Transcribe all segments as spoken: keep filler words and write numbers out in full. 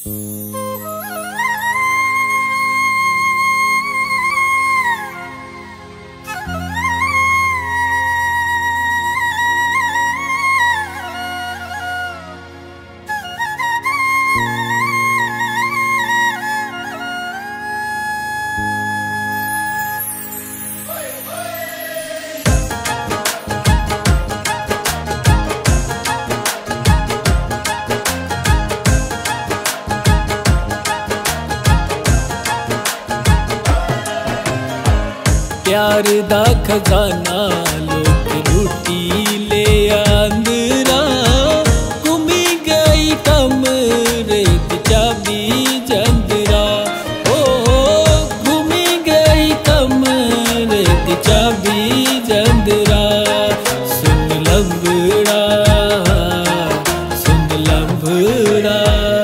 प्यार दा खजाना लोग लुटी ले आंदरा, घूमी गई कमरे दी चाबी जंदरा। ओ घूमी गई कमरे दी चाबी जंदरा। सुन लंबड़ा सुन लंबड़ा,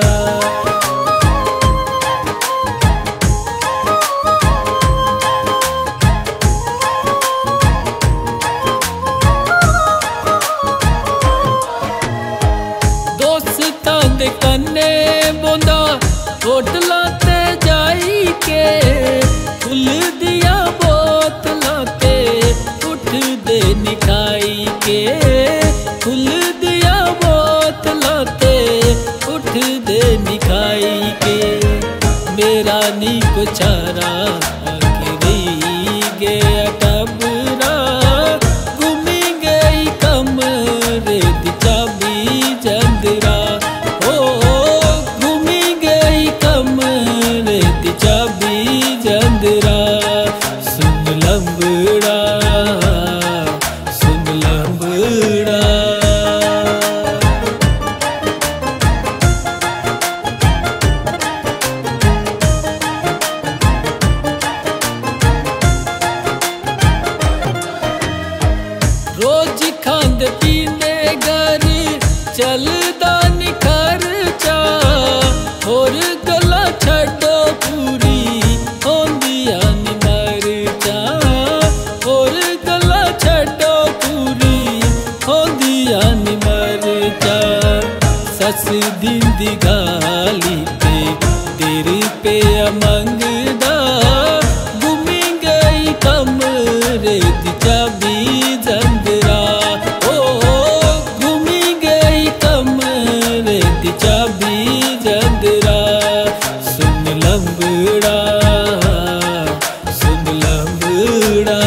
कन्ने बोंदा होटलां ते जाई के, खुल दिया बोतलां ते उठ दे निखाई के। खुल दिया बोतलां ते उठ दे निखाई के। मेरा नी को चारा आखिरी गया टबरा, घूमी गई कमरे दी चाबी जंदरा। सुन लंबड़ा सुन लंबड़ा, रोज खांदे पींदे घर चलदा नी खर्चा। होर गल्लां छड्डो पूरी होंदियां नी मर्चा। होर गल्लां छड्डो पूरी होंदियां नी मर्चा। सस दिंदी गाली ते देर पे मंगदा, घूमी गई कमरे दी चाबी जंदरा। ओ घूमी गई कमरे दी चाबी जंदरा। सुन लंबड़ा सुन लंबड़ा,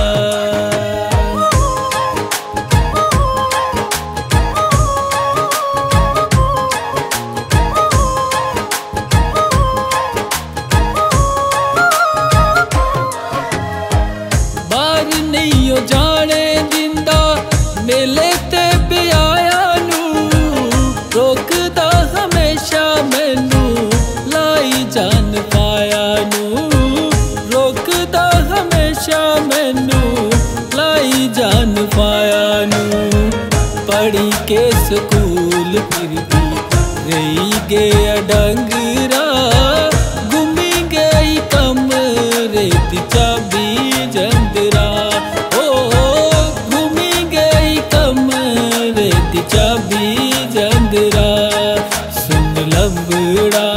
बाहर नहीं हो जाने दिंदा मेले ते ब्याया नू। रोकदा हमेशा मैनू लाई जान पाया नू। रोकदा हमेशा मैनू लाई जान पाया नू। पढ़ी के स्कूल फिरदी रही गया डंगरा, घूमी गई कमरे दी चाबी जंदरा। ओ घूमी गई कमरे दी चाबी जंदरा। सुन लंबड़ा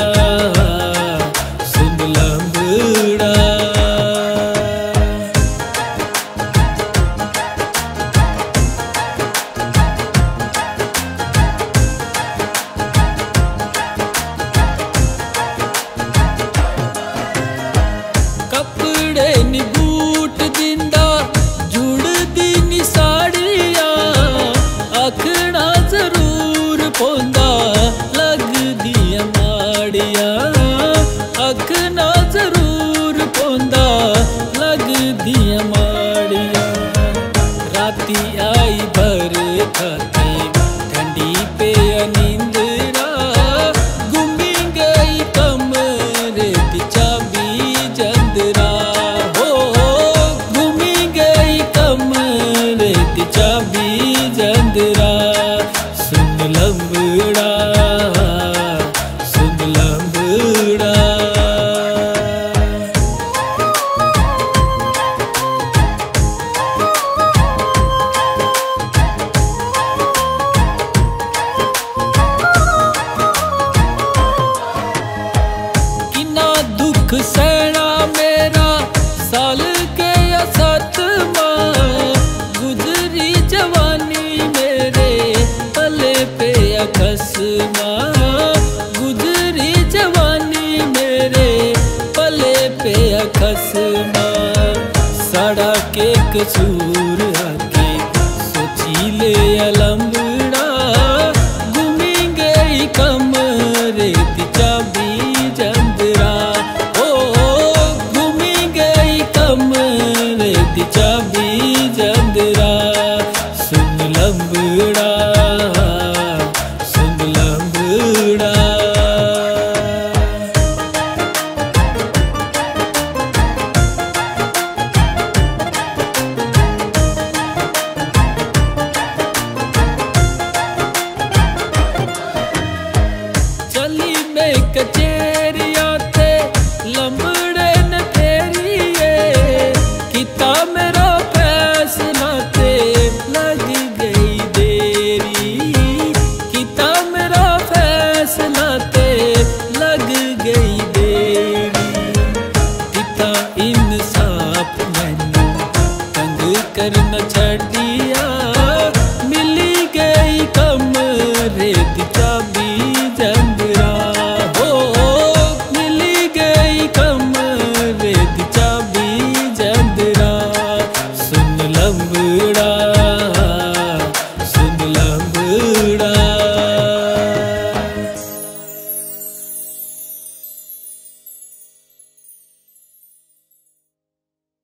सुन लंबड़ा, कपड़े नी बूट दिंदा जुड़दी नी साड़िया। आखना जरूर पौंदा लगदियां माड़िया। खसमा, गुजरी जवानी मेरे पले पे खसमा। साड़ा के कसूर आके सोची ले अलंबड़ा, घूमी गई कमरे दी चाबी जंदरा। ओ घूमी गई कमरे दी चाबी जंदरा। सुन लंबड़ा, सुन लंबड़ा। चली मैं कचेरिया ते लंबड़े ने फेरिए, किता मेरा फैसला ते लग गई देरी। किता मेरा फैसला ते लग गई देरी। किता इंसाफ मैनू तंग करना